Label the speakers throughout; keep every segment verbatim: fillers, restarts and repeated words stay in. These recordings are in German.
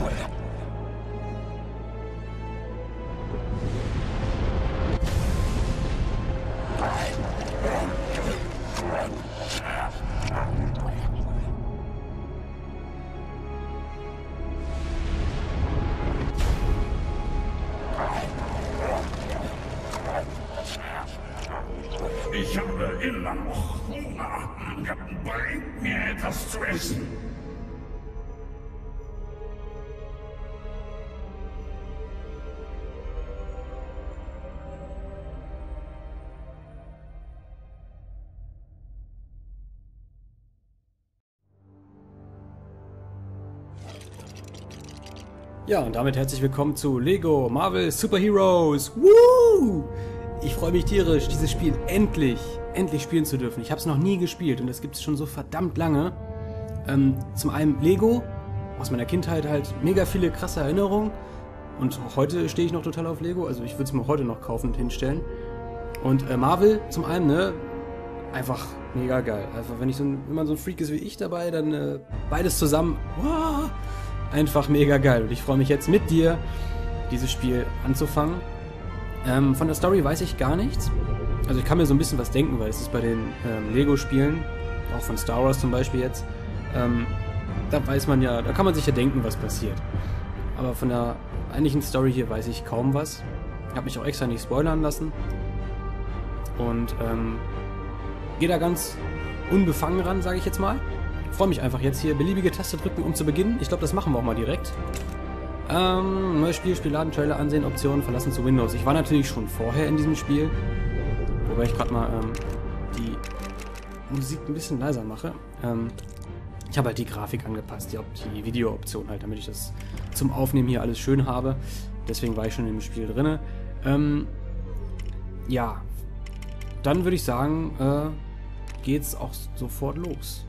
Speaker 1: Ich habe immer noch Hunger. Bringt mir etwas zu essen.
Speaker 2: Ja, und damit herzlich willkommen zu Lego Marvel Super Heroes. Woo! Ich freue mich tierisch, dieses Spiel endlich, endlich spielen zu dürfen. Ich habe es noch nie gespielt und das gibt es schon so verdammt lange. Ähm, zum einen Lego, aus meiner Kindheit halt mega viele krasse Erinnerungen. Und auch heute stehe ich noch total auf Lego, also ich würde es mir heute noch kaufen und hinstellen. Und äh, Marvel zum einen, ne, einfach mega geil. Einfach, wenn ich so ein, wenn man so ein Freak ist wie ich dabei, dann äh, beides zusammen, wow, einfach mega geil. Und ich freue mich jetzt mit dir, dieses Spiel anzufangen. Ähm, von der Story weiß ich gar nichts. Also ich kann mir so ein bisschen was denken, weil es ist bei den ähm, Lego-Spielen, auch von Star Wars zum Beispiel jetzt, ähm, da weiß man ja, da kann man sich ja denken, was passiert. Aber von der eigentlichen Story hier weiß ich kaum was. Ich habe mich auch extra nicht spoilern lassen. Und ähm, gehe da ganz unbefangen ran, sage ich jetzt mal. Freue mich einfach jetzt hier, beliebige Taste drücken, um zu beginnen. Ich glaube, das machen wir auch mal direkt. Ähm, neues Spiel, Spielladen, Trailer ansehen, Optionen, verlassen zu Windows. Ich war natürlich schon vorher in diesem Spiel. Wobei ich gerade mal ähm, die Musik ein bisschen leiser mache. Ähm, ich habe halt die Grafik angepasst, die, die Video-Option halt, damit ich das zum Aufnehmen hier alles schön habe. Deswegen war ich schon im Spiel drin. Ähm, ja, dann würde ich sagen, äh, geht's auch sofort los.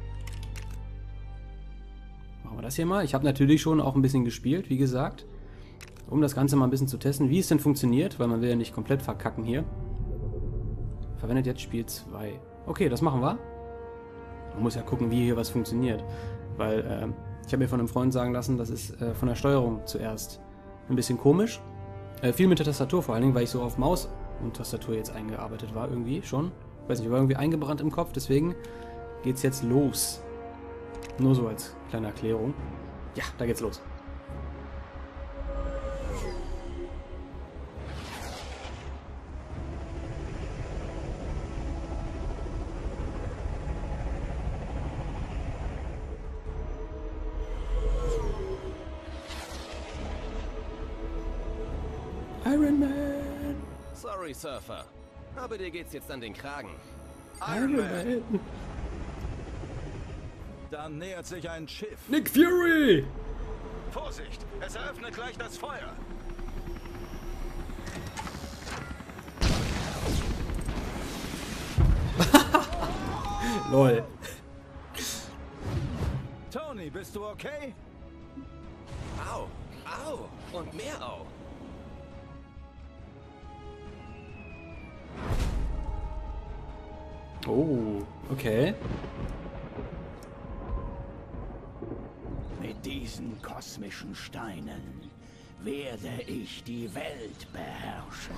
Speaker 2: Machen wir das hier mal. Ich habe natürlich schon auch ein bisschen gespielt, wie gesagt, um das Ganze mal ein bisschen zu testen, wie es denn funktioniert, weil man will ja nicht komplett verkacken hier. Verwendet jetzt Spiel zwei. Okay, das machen wir. Man muss ja gucken, wie hier was funktioniert, weil äh, ich habe mir von einem Freund sagen lassen, das ist äh, von der Steuerung zuerst ein bisschen komisch. Äh, viel mit der Tastatur, vor allen Dingen, weil ich so auf Maus und Tastatur jetzt eingearbeitet war, irgendwie schon. Weiß nicht, war irgendwie eingebrannt im Kopf, deswegen geht's jetzt los. Nur so als kleine Erklärung. Ja, da geht's los. Iron Man!
Speaker 3: Sorry, Surfer. Aber dir geht's jetzt an den Kragen.
Speaker 2: Iron Man!
Speaker 4: Dann nähert sich ein Schiff.
Speaker 2: Nick Fury!
Speaker 4: Vorsicht, es eröffnet gleich das Feuer.
Speaker 2: Lol.
Speaker 4: Tony, bist du okay?
Speaker 3: Au, au und mehr au.
Speaker 2: Oh, okay.
Speaker 5: Mit diesen kosmischen Steinen werde ich die Welt beherrschen.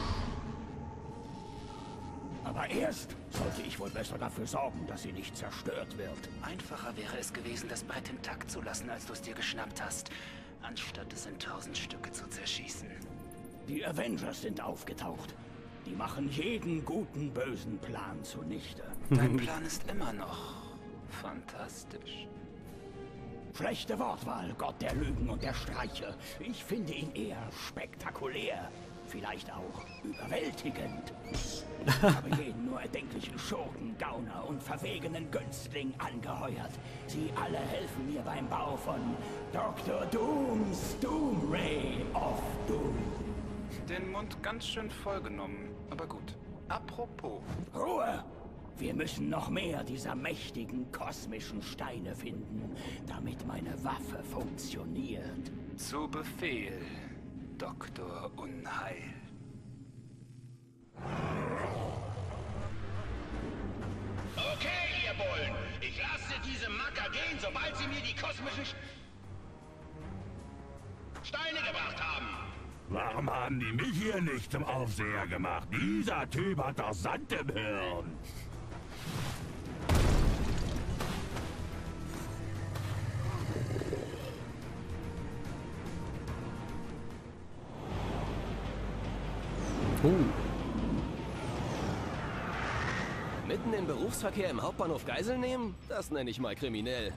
Speaker 5: Aber erst sollte ich wohl besser dafür sorgen, dass sie nicht zerstört wird.
Speaker 6: Einfacher wäre es gewesen, das Brett intakt zu lassen, als du es dir geschnappt hast, anstatt es in tausend Stücke zu zerschießen.
Speaker 5: Die Avengers sind aufgetaucht. Die machen jeden guten, bösen Plan zunichte.
Speaker 6: Dein Plan ist immer noch fantastisch.
Speaker 5: Schlechte Wortwahl, Gott der Lügen und der Streiche. Ich finde ihn eher spektakulär. Vielleicht auch überwältigend. Ich habe jeden nur erdenklichen Schurken, Gauner und verwegenen Günstling angeheuert. Sie alle helfen mir beim Bau von Doktor Dooms Doom Ray of Doom.
Speaker 6: Den Mund ganz schön vollgenommen, aber gut. Apropos.
Speaker 5: Ruhe! Wir müssen noch mehr dieser mächtigen kosmischen Steine finden, damit meine Waffe funktioniert.
Speaker 6: Zu Befehl, Doktor Unheil.
Speaker 7: Okay, ihr Bullen. Ich lasse diese Macker gehen, sobald sie mir die kosmischen... Sch Steine gebracht haben.
Speaker 1: Warum haben die mich hier nicht zum Aufseher gemacht? Dieser Typ hat doch Sand im Hirn.
Speaker 2: Oh.
Speaker 3: Mitten im Berufsverkehr im Hauptbahnhof Geiseln nehmen? Das nenne ich mal kriminell.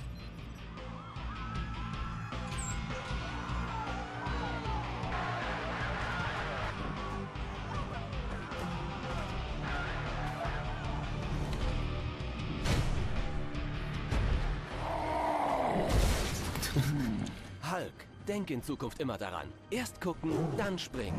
Speaker 3: Hulk, denk in Zukunft immer daran. Erst gucken, dann springen.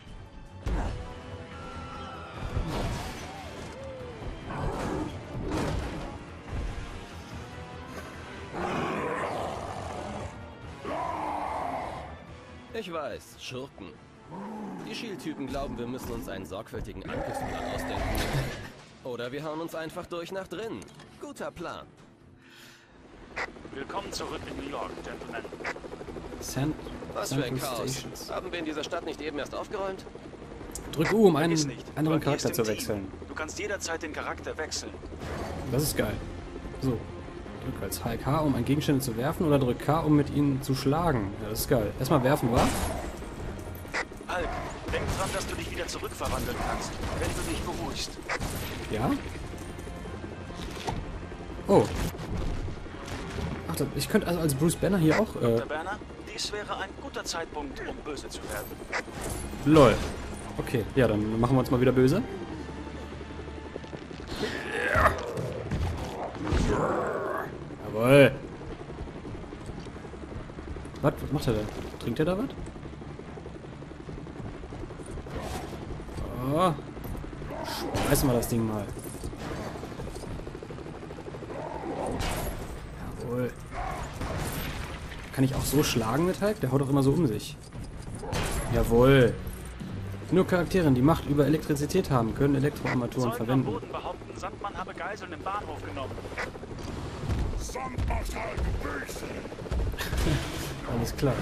Speaker 3: Ich weiß, Schurken. Die Shield-Typen glauben, wir müssen uns einen sorgfältigen Angriffsplan ausdenken. Oder wir hauen uns einfach durch nach drinnen. Guter Plan.
Speaker 8: Willkommen zurück in New York, Gentlemen.
Speaker 2: Cent
Speaker 3: Was für ein
Speaker 2: Central
Speaker 3: Chaos.
Speaker 2: Stations.
Speaker 3: Haben wir in dieser Stadt nicht eben erst aufgeräumt?
Speaker 2: Drück U, um einen
Speaker 8: Vergiss nicht,
Speaker 2: anderen
Speaker 8: du agierst
Speaker 2: Charakter
Speaker 8: im
Speaker 2: zu
Speaker 8: Team.
Speaker 2: wechseln.
Speaker 8: Du kannst jederzeit den Charakter wechseln.
Speaker 2: Das ist geil. So. Drück als Hulk H, um einen Gegenstände zu werfen, oder drück K, um mit ihnen zu schlagen. Ja, das ist geil. Erstmal werfen, wa?
Speaker 8: Hulk, denk dran, dass du dich wieder zurückverwandeln kannst, wenn du dich beruhigst.
Speaker 2: Ja? Oh. Ach, das- ich könnte also als Bruce Banner hier auch, äh,
Speaker 8: Doktor Banner, dies wäre ein guter Zeitpunkt, um böse zu werden.
Speaker 2: lol. Okay, ja, dann machen wir uns mal wieder böse. Jawohl. Was? Was macht er da? Trinkt er da was? Oh. Schmeißen wir das Ding mal. Jawohl. Kann ich auch so schlagen mit Hulk? Der haut doch immer so um sich. Jawohl. Nur Charaktere, die Macht über Elektrizität haben, können Elektroarmaturen
Speaker 8: Zeugen am
Speaker 2: verwenden.
Speaker 8: Boden behaupten, Sandmann habe Geiseln im Bahnhof genommen.
Speaker 1: Sand macht halt böse.
Speaker 2: Alles klar.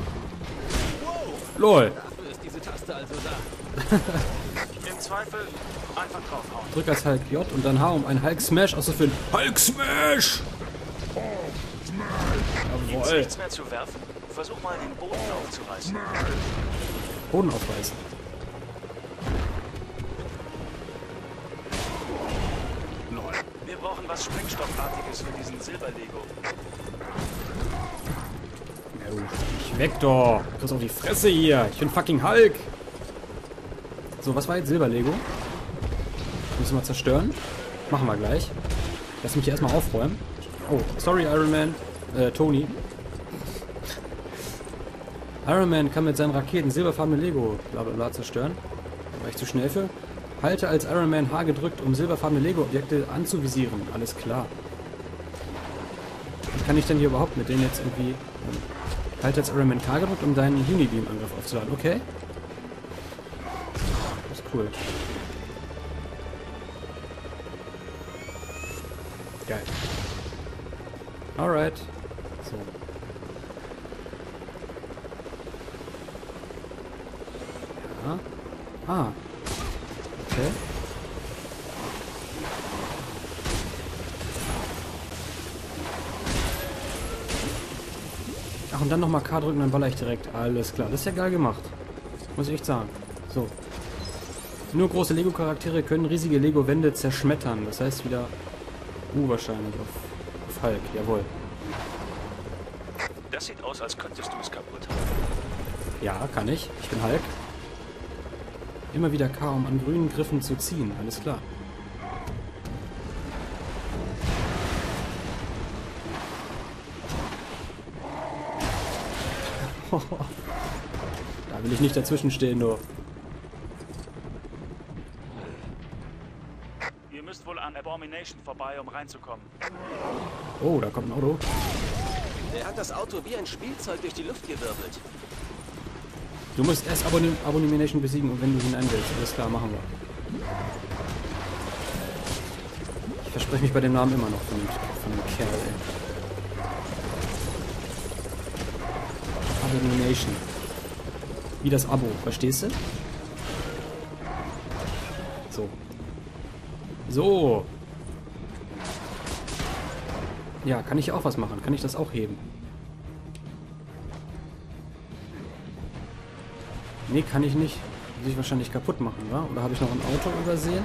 Speaker 2: LOL.
Speaker 3: Dafür ist diese Taste also da.
Speaker 8: Im Zweifel einfach draufhauen.
Speaker 2: Drück als Hulk J und dann H, um einen Hulk Smash auszuführen. Hulk Smash!
Speaker 8: Gibt's
Speaker 2: Jawohl.
Speaker 8: nichts mehr zu werfen? Versuch mal, den Boden aufzureißen.
Speaker 2: Boden aufreißen.
Speaker 8: Wir brauchen was Sprengstoffartiges für diesen Silberlego.
Speaker 2: Ja, du, ich weg doch. Du kriegst auf die Fresse hier. Ich bin fucking Hulk. So, was war jetzt Silberlego? Müssen wir zerstören? Machen wir gleich. Lass mich hier erstmal aufräumen. Oh, sorry Iron Man. Äh, Tony. Iron Man kann mit seinen Raketen silberfarbene Lego blablabla zerstören. Da war ich zu schnell für. Halte als Iron Man H gedrückt, um silberfarbene Lego-Objekte anzuvisieren. Alles klar. Was kann ich denn hier überhaupt mit denen jetzt irgendwie... Ähm, halte als Iron Man K gedrückt, um deinen Unibeam-Angriff aufzuladen. Okay. Das ist cool. Geil. Alright. So. Ja. Ah. Okay. Ach, und dann nochmal K drücken, dann baller ich direkt. Alles klar. Das ist ja geil gemacht. Muss ich echt sagen. So. Nur große Lego-Charaktere können riesige Lego-Wände zerschmettern. Das heißt wieder... Uh, wahrscheinlich auf, auf Hulk. Jawohl.
Speaker 8: Das sieht aus, als könntest du es kaputt haben.
Speaker 2: Ja, kann ich. Ich bin Hulk. Immer wieder K, um an grünen Griffen zu ziehen. Alles klar. Da will ich nicht dazwischen stehen, du.
Speaker 8: Ihr müsst wohl an Abomination vorbei, um reinzukommen.
Speaker 2: Oh, da kommt ein Auto.
Speaker 3: Der hat das Auto wie ein Spielzeug durch die Luft gewirbelt.
Speaker 2: Du musst erst Abon Abomination besiegen, und wenn du hinein willst. Alles klar, machen wir. Ich verspreche mich bei dem Namen immer noch von dem, von dem Kerl, ey. Abomination. Wie das Abo, verstehst du? So. So. Ja, kann ich auch was machen? Kann ich das auch heben? Nee, kann ich nicht. Muss ich wahrscheinlich kaputt machen, wa? Oder habe ich noch ein Auto übersehen?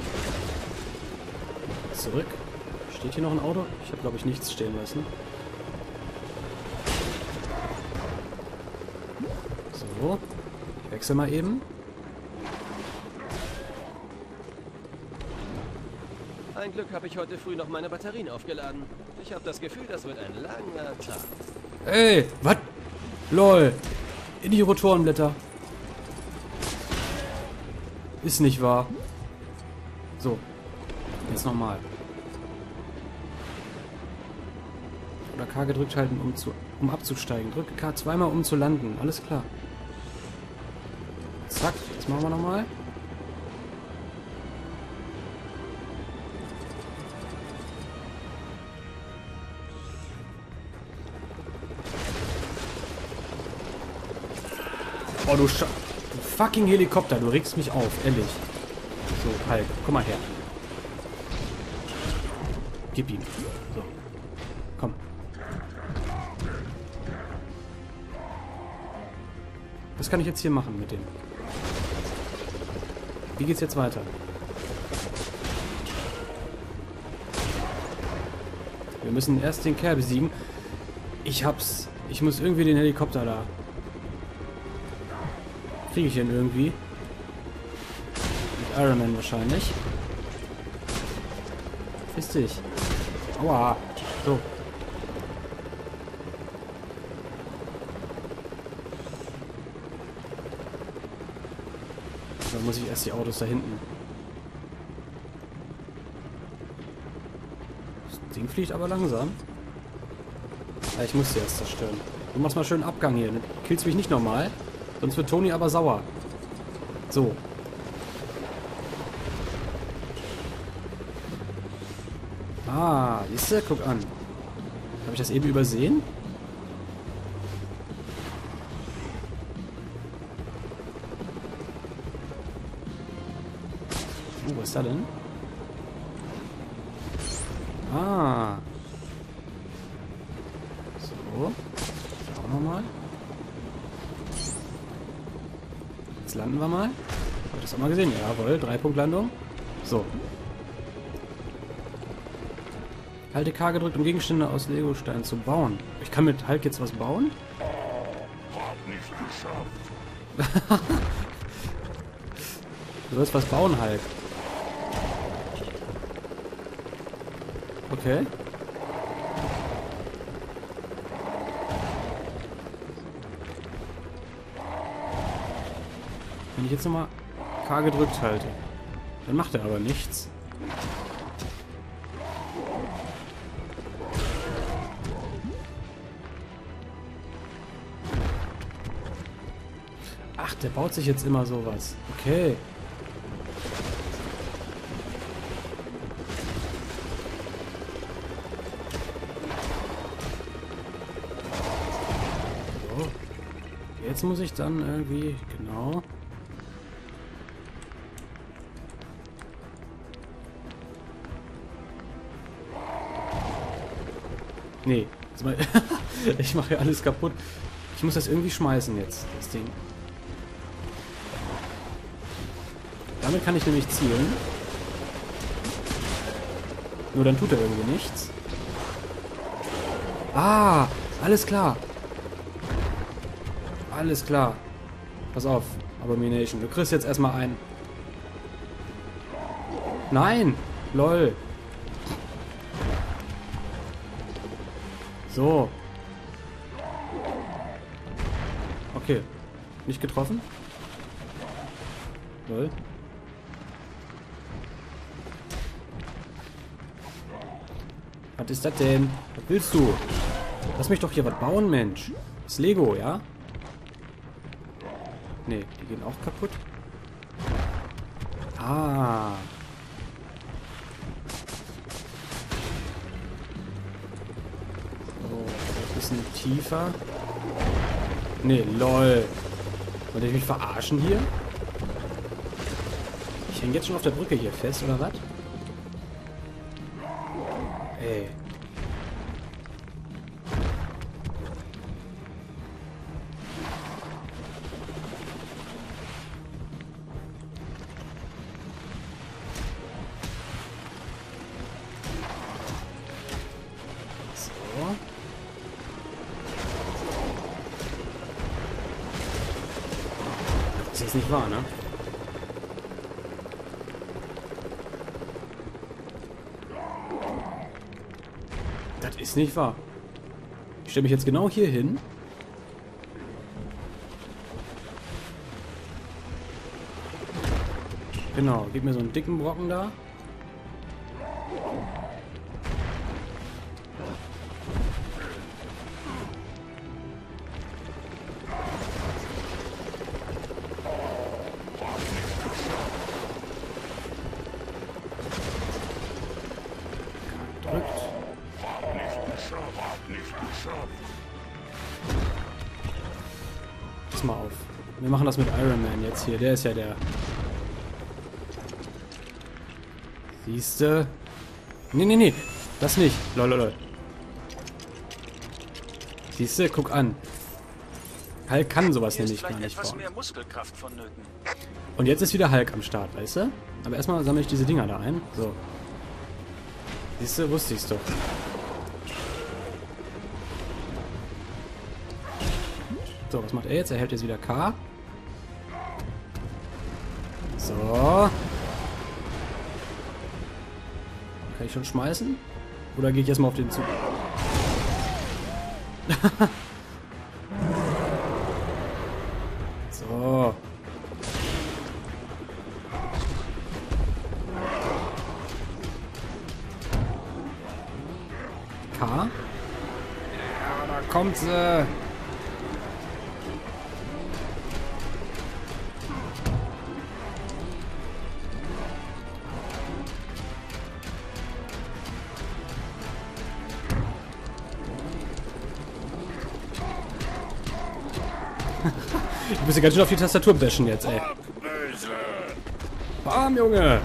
Speaker 2: Zurück. Steht hier noch ein Auto? Ich habe, glaube ich, nichts stehen lassen. So. Ich wechsle mal eben.
Speaker 3: Ein Glück habe ich heute früh noch meine Batterien aufgeladen. Ich habe das Gefühl, das wird ein langer Tag.
Speaker 2: Ey, was? Lol. In die Rotorenblätter. Ist nicht wahr. So. Jetzt nochmal. Oder K gedrückt halten, um, zu, um abzusteigen. Drücke K zweimal, um zu landen. Alles klar. Zack. Jetzt machen wir nochmal. Oh, du Scha... Du fucking Helikopter, du regst mich auf, ehrlich. So, halt, komm mal her. Gib ihm. So. Komm. Was kann ich jetzt hier machen mit dem? Wie geht's jetzt weiter? Wir müssen erst den Kerl besiegen. Ich hab's. Ich muss irgendwie den Helikopter da. Kriege ich ihn irgendwie? Mit Iron Man wahrscheinlich. Fiss dich. Aua. So. Dann muss ich erst die Autos da hinten. Das Ding fliegt aber langsam. Ja, ich muss sie erst zerstören. Du machst mal schön Abgang hier. Du killst mich nicht normal. Sonst wird Toni aber sauer. So. Ah, siehst du? Guck an. Habe ich das eben übersehen? Oh, was ist da denn? Ah. So. Schauen wir mal. Jetzt landen wir mal. Habt ihr das auch mal gesehen? Jawohl, Drei-Punkt-Landung. So. Halte K gedrückt, um Gegenstände aus Legosteinen zu bauen. Ich kann mit Hulk jetzt was bauen?
Speaker 1: Hab nicht geschafft.
Speaker 2: Du sollst was bauen, Hulk. Okay. Wenn ich jetzt nochmal K gedrückt halte, dann macht er aber nichts. Ach, der baut sich jetzt immer sowas. Okay. So. Jetzt muss ich dann irgendwie... Genau. Nee. Ich mache ja alles kaputt. Ich muss das irgendwie schmeißen jetzt, das Ding. Damit kann ich nämlich zielen. Nur dann tut er irgendwie nichts. Ah, alles klar. Alles klar. Pass auf, Abomination. Du kriegst jetzt erstmal ein. Nein! Lol. So. Okay. Nicht getroffen? Lol. Was ist das denn? Was willst du? Lass mich doch hier was bauen, Mensch. Das ist Lego, ja? Ne, die gehen auch kaputt. Ah. So, ein bisschen tiefer. Ne, lol. Wollt ihr mich verarschen hier? Ich hänge jetzt schon auf der Brücke hier fest, oder was? Ey. So. Das ist nicht wahr, ne? Das ist nicht wahr. Ich stelle mich jetzt genau hier hin. Genau, gib mir so einen dicken Brocken da. Drückt. Pass mal auf. Wir machen das mit Iron Man jetzt hier. Der ist ja der... Siehste? Nee, nee, nee. Das nicht. Lololol. Siehste? Guck an. Hulk kann sowas nämlich gar nicht
Speaker 8: etwas
Speaker 2: bauen.
Speaker 8: mehr Muskelkraft vonnöten.
Speaker 2: Und jetzt ist wieder Hulk am Start, weißt du? Aber erstmal sammle ich diese Dinger da ein. So. Siehste? Wusste ich's doch. So, was macht er jetzt? Er hält jetzt wieder K. So. Kann ich schon schmeißen? Oder gehe ich erstmal auf den Zug? So. K. Ja, da kommt sie. Du bist ja ganz schön auf die Tastatur bashen jetzt, ey. Bam, Junge!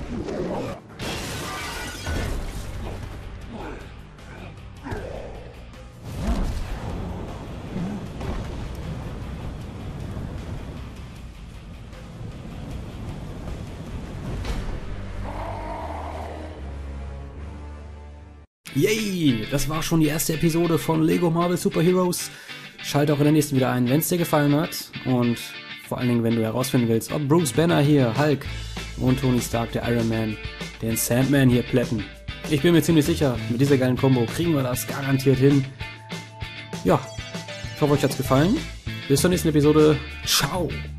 Speaker 2: Yay! Das war schon die erste Episode von Lego Marvel Super Heroes. Schalte auch in der nächsten wieder ein, wenn es dir gefallen hat. Und vor allen Dingen, wenn du herausfinden willst, ob Bruce Banner hier, Hulk und Tony Stark, der Iron Man, den Sandman hier plätten. Ich bin mir ziemlich sicher, mit dieser geilen Kombo kriegen wir das garantiert hin. Ja, ich hoffe, euch hat's gefallen. Bis zur nächsten Episode. Ciao!